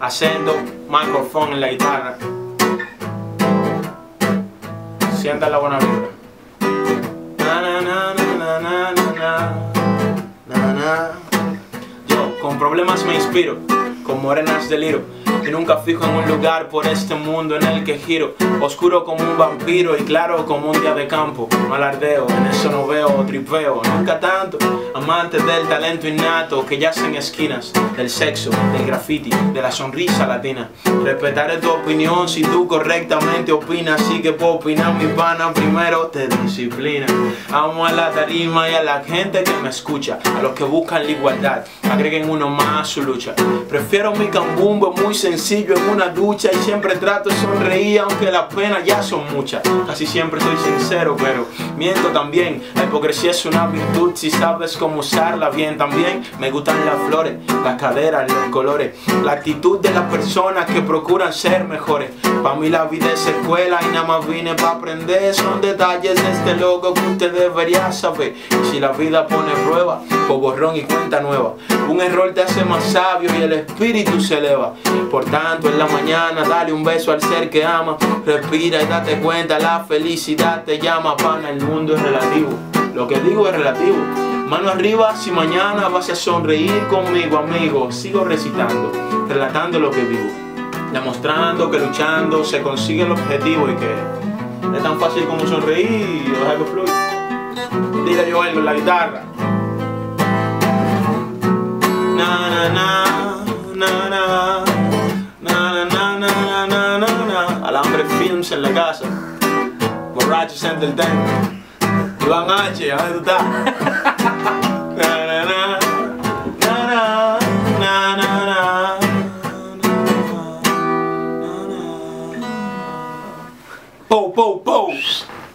acento, micrófono en la guitarra. Sienta la buena vibra. Na, na, na, na, na, na, na, na. Yo con problemas me inspiro, con morenas deliro, y nunca fijo en un lugar por este mundo en el que giro. Oscuro como un vampiro y claro como un día de campo. No alardeo, en eso no veo tripeo, nunca tanto. Amante del talento innato que yace en esquinas, del sexo, del graffiti, de la sonrisa latina. Respetaré tu opinión si tú correctamente opinas. Así que puedo opinar, mi pana, primero te disciplina. Amo a la tarima y a la gente que me escucha, a los que buscan la igualdad, agreguen uno más a su lucha. Prefiero mi cambumbo muy sencillo en una ducha y siempre trato de sonreír aunque las penas ya son muchas. Casi siempre soy sincero pero miento también. La hipocresía es una virtud si sabes cómo usarla bien. También me gustan las flores, las caderas, los colores, la actitud de las personas que procuran ser mejores. Pa' mí la vida es escuela y nada más vine pa' aprender. Son detalles de este loco que usted debería saber. Y si la vida pone prueba, pues borrón y cuenta nueva. Un error te hace más sabio y el espíritu se eleva. Por tanto en la mañana dale un beso al ser que ama. Respira y date cuenta, la felicidad te llama. Pana, el mundo es relativo, lo que digo es relativo. Mano arriba si mañana vas a sonreír conmigo, amigo. Sigo recitando, relatando lo que vivo, demostrando que luchando se consigue el objetivo y que es tan fácil como sonreír y dejar que fluya. Diga yo algo en la guitarra. Na na na na na na na na na na na. Alambre Films en la casa, Borrachos Entertainment, Iván H, ¿dónde tú estás? Na na na na na na na. Po po po.